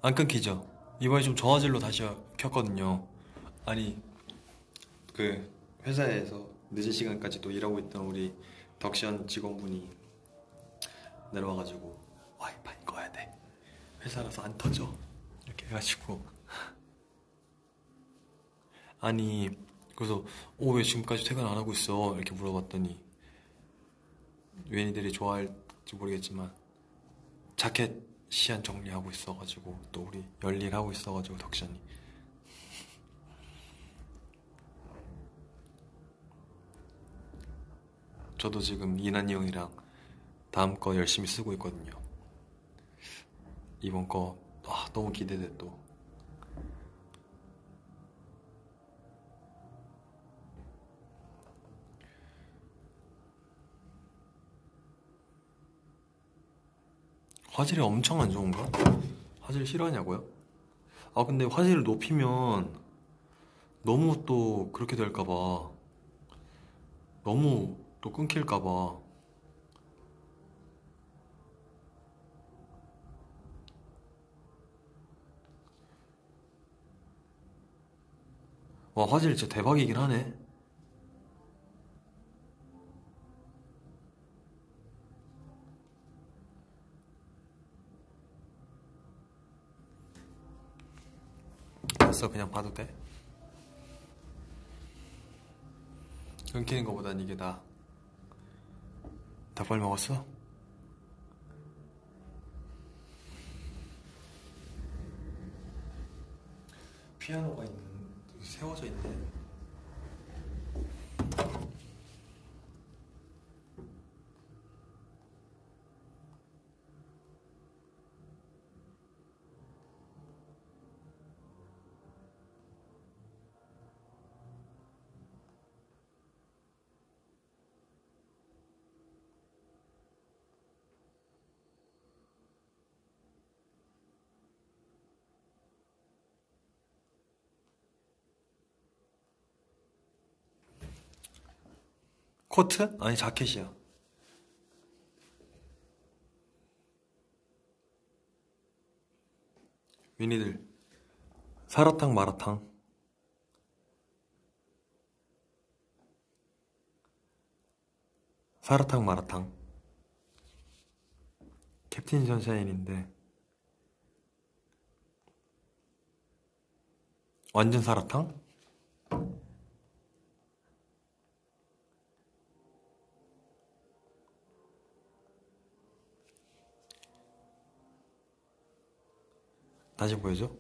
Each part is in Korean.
안 끊기죠? 이번에 좀 저화질로 다시 켰거든요. 아니, 그 회사에서 늦은 시간까지 또 일하고 있던 우리 덕션 직원분이 내려와가지고 와이파이 꺼야 돼. 회사라서 안 터져. 이렇게 해가지고 아니 그래서 왜 지금까지 퇴근 안 하고 있어? 이렇게 물어봤더니 유엔이들이 좋아할지 모르겠지만 자켓 시안 정리하고 있어가지고 또 우리 열일 하고 있어가지고 덕션이 저도 지금 이난이 형이랑 다음 거 열심히 쓰고 있거든요. 이번 거 너무 기대돼 또. 화질이 엄청 안 좋은가? 화질 싫어하냐고요? 근데 화질을 높이면 너무 또 그렇게 될까봐 너무 또 끊길까봐 와 화질 진짜 대박이긴 하네. 됐어 그냥 봐도 돼? 끊기는 거보단 이게 나아. 닭발 먹었어? 피아노가 세워져 있네. 코트? 아니 자켓이야. 위니들 사라탕 마라탕. 사라탕 마라탕. 캡틴 선샤인인데 완전 사라탕? 다시 보여줘.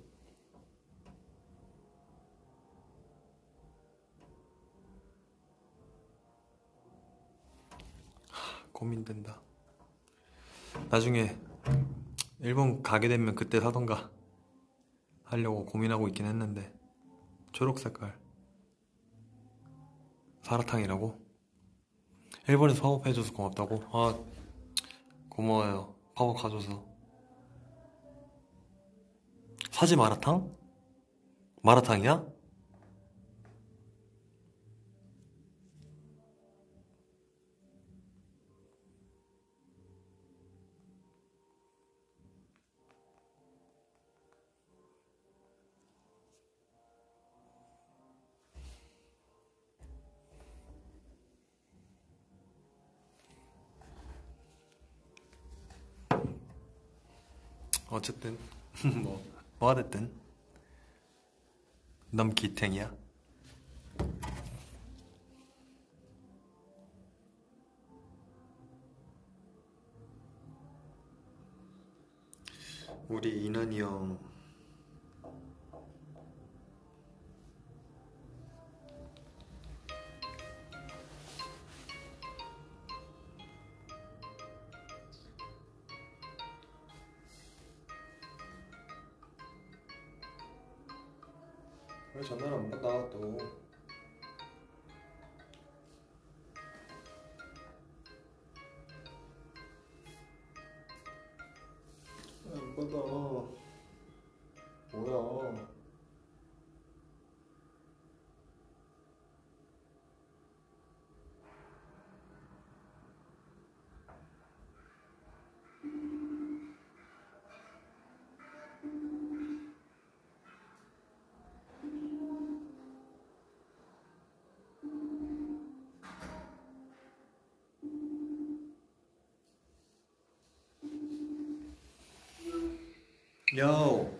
고민된다. 나중에 일본 가게 되면 그때 사던가 하려고 고민하고 있긴 했는데 초록 색깔 사라탕이라고? 일본에서 팝업해줘서 고맙다고? 고마워요. 팝업 가줘서. 사지 마라탕? 마라탕이야? 어쨌든 뭐가 됐든 넌 기탱이야. 우리 이난이 형 왜 전화를 안 받아 또. 왜 안 받아. 뭐야. 요,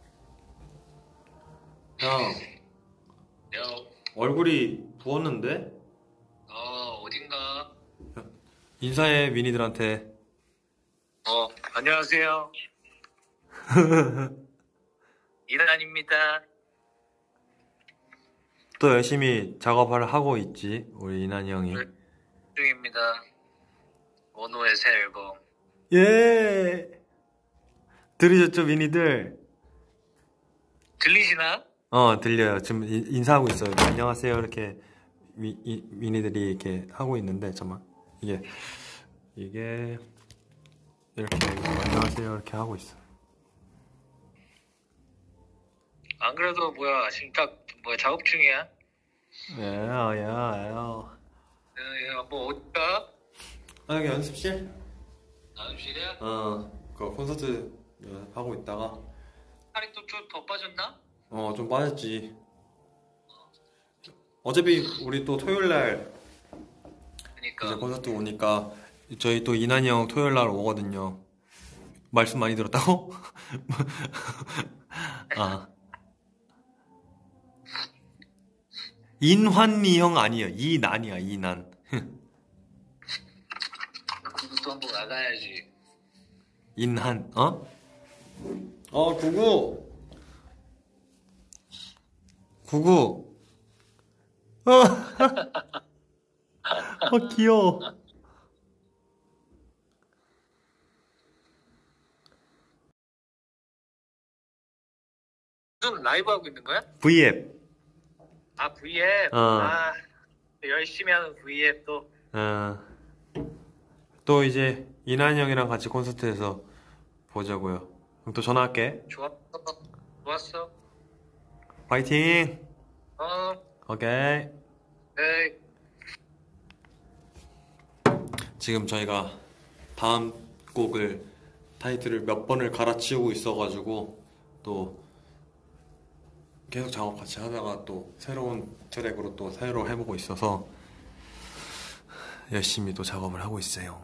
형, 여, 얼굴이 부었는데? 어딘가? 인사해, 미니들한테. 안녕하세요. 이란입니다. 또 열심히 작업을 하고 있지, 우리 이난이 형이. 네. 중입니다. 원호의 새 앨범. 예! 들으셨죠, 미니들? 들리시나? 들려요. 지금 인사하고 있어요. 안녕하세요. 이렇게 미니들이 이렇게 하고 있는데, 잠깐만. 이게, 이렇게, 안녕하세요. 이렇게 하고 있어. 안 그래도 뭐야, 지금 딱 작업 중이야? 야. 뭐 어디가? 여기 연습실? 연습실이야? 그 콘서트 하고 있다가, 살이 또 좀 더 빠졌나? 좀 빠졌지. 어차피 우리 또 토요일날 이제 그러니까 콘서트 오니까 저희 또 이난이 형 토요일날 오거든요. 말씀 많이 들었다고? 아, 인환이 형 아니에요. 이난이야, 이난. 그것도 한번 나가야지. 인한, 구구. 귀여워. 무슨 라이브 하고 있는 거야? V앱. 아, V앱. 아, 열심히 하는 V앱 또. 또 이제 이난이 형이랑 같이 콘서트에서 보자고요. 그럼 또 전화할게. 좋았어. 파이팅! 오케이. 에이. 지금 저희가 다음 곡을 타이틀을 몇 번을 갈아치우고 있어가지고 또 계속 작업 같이 하다가 또 새로운 트랙으로 또 새로 해보고 있어서 열심히 또 작업을 하고 있어요.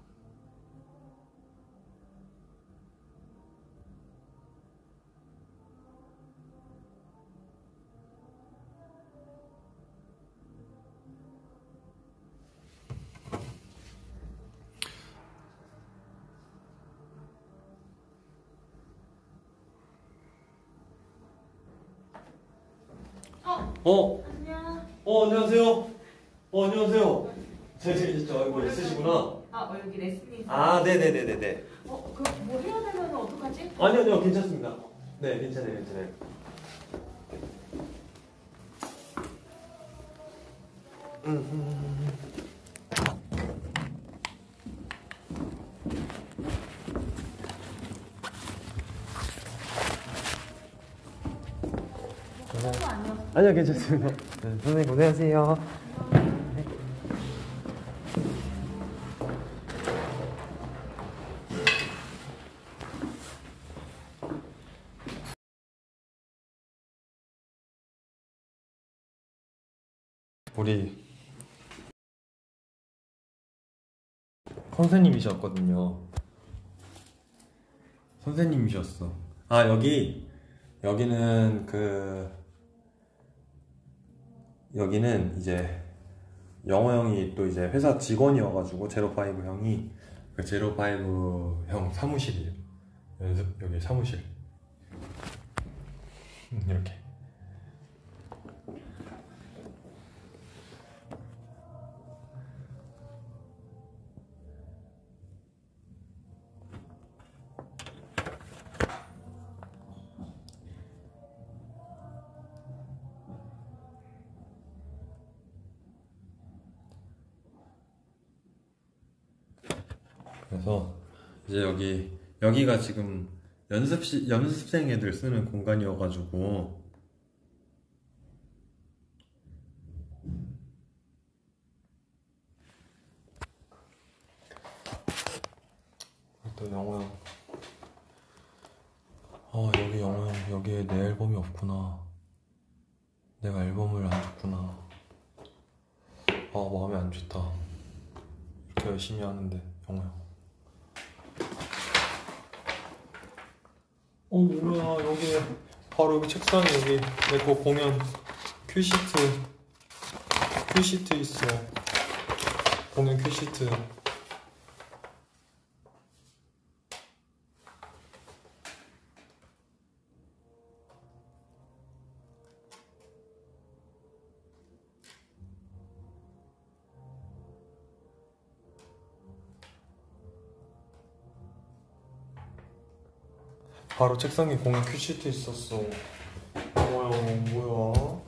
안녕. 안녕하세요. 안녕하세요. 저 이거 있으시구나. 여기 레슨이 있어. 네네네네네. 그럼 뭐 해야 되면 어떡하지? 아니요, 괜찮습니다. 네, 괜찮아요. 아니요, 괜찮습니다. 선생님 고생하세요. 우리 선생님이셨거든요. 선생님이셨어. 여기는 이제 영호 형이 또 이제 회사 직원이어가지고 제로파이브 형이 그 제로파이브 형 사무실이에요. 여기 사무실. 이렇게. 그래서 이제 여기가 지금 연습생 애들 쓰는 공간이어가지고 또 영호 형. 여기 영호 형, 여기에 내 앨범이 없구나. 내가 앨범을 안 줬구나. 마음이 안 좋다. 이렇게 열심히 하는데 영호 형. 뭐야, 여기 바로 여기 책상에 여기 내 거 공연 큐시트 있어. 공연 큐시트. 바로 책상에 공연 큐시트 있었어. 뭐야?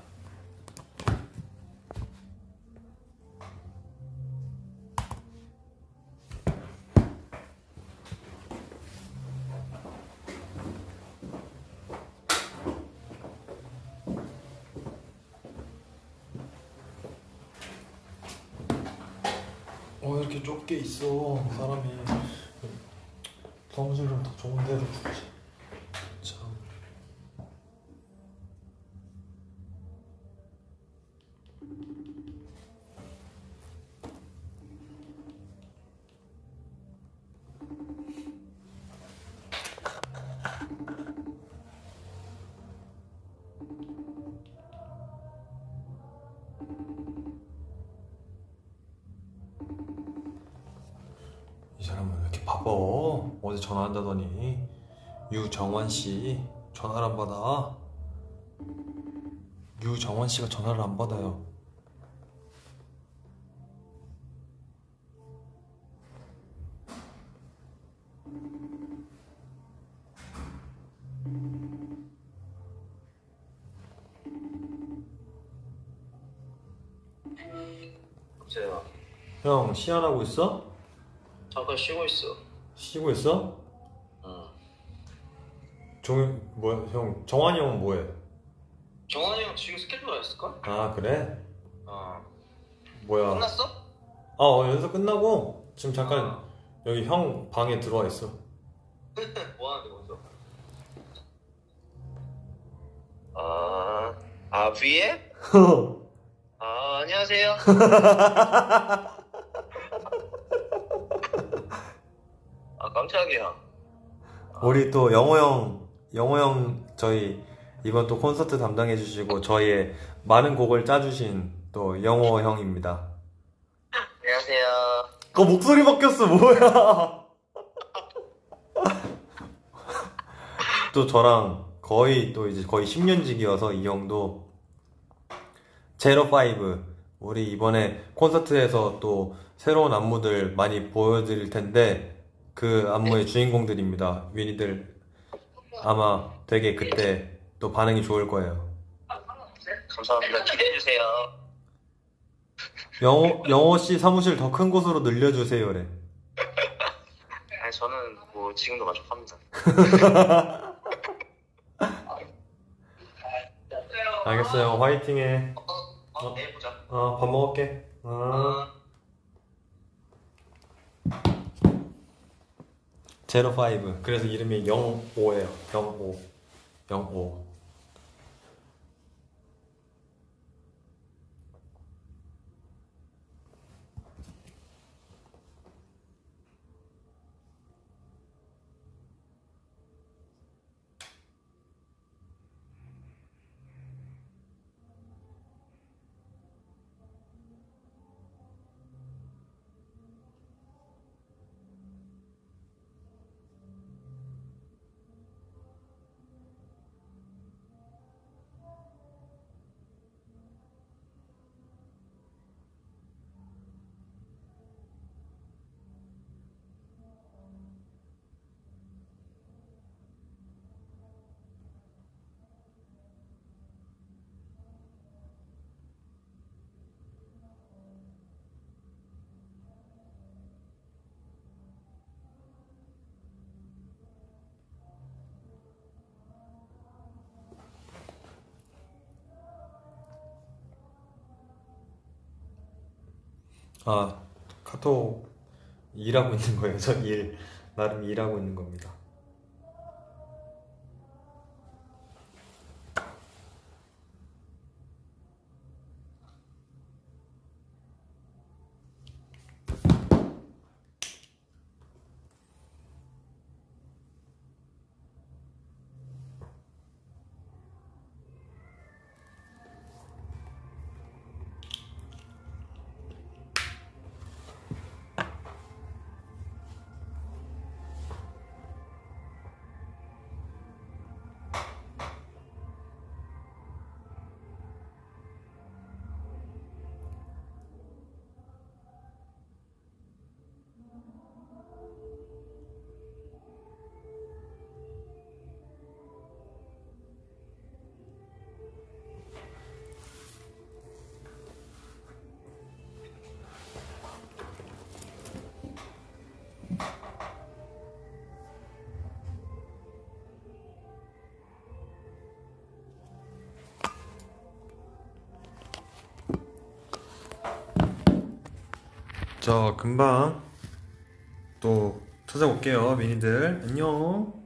이렇게 좁게 있어 사람이. 사무실 좀 더 좋은 데로 두지. 참. 이 사람은 왜 이렇게 바빠? 어제 전화한다더니. 유정환 씨 전화를 안 받아. 유정환 씨가 전화를 안 받아요. 여보세요. 형 시안하고 있어? 잠깐 쉬고 있어. 쉬고 있어? 응. 뭐야 형 정환이 형은 뭐해? 정환이 형 지금 스케줄 안 했을걸? 아 그래? 뭐야? 끝났어? 연습 끝나고 지금 잠깐 여기 형 방에 들어와 있어. 뭐 하는데 먼저? V에? 안녕하세요. 깜짝이야. 우리 또 영호 형 저희 이번 또 콘서트 담당해 주시고 저희의 많은 곡을 짜주신 또 영호 형입니다. 안녕하세요. 목소리 바뀌었어 뭐야? 또 저랑 거의 10년지기여서 이 형도 제로5 우리 이번에 콘서트에서 또 새로운 안무들 많이 보여드릴 텐데 그 안무의 주인공들입니다. 위니들 아마 되게 그때 또 반응이 좋을 거예요. 감사합니다. 기대해주세요. 영호 씨 사무실 더 큰 곳으로 늘려주세요래. 아니, 저는 뭐 지금도 만족합니다. 알겠어요. 화이팅해. 내일 보자. 밥 먹을게. 제로5. 그래서 이름이 05예요. 05. 카톡 일하고 있는 거예요. 저 나름 일하고 있는 겁니다. 저 금방 또 찾아올게요, 미니들. 안녕.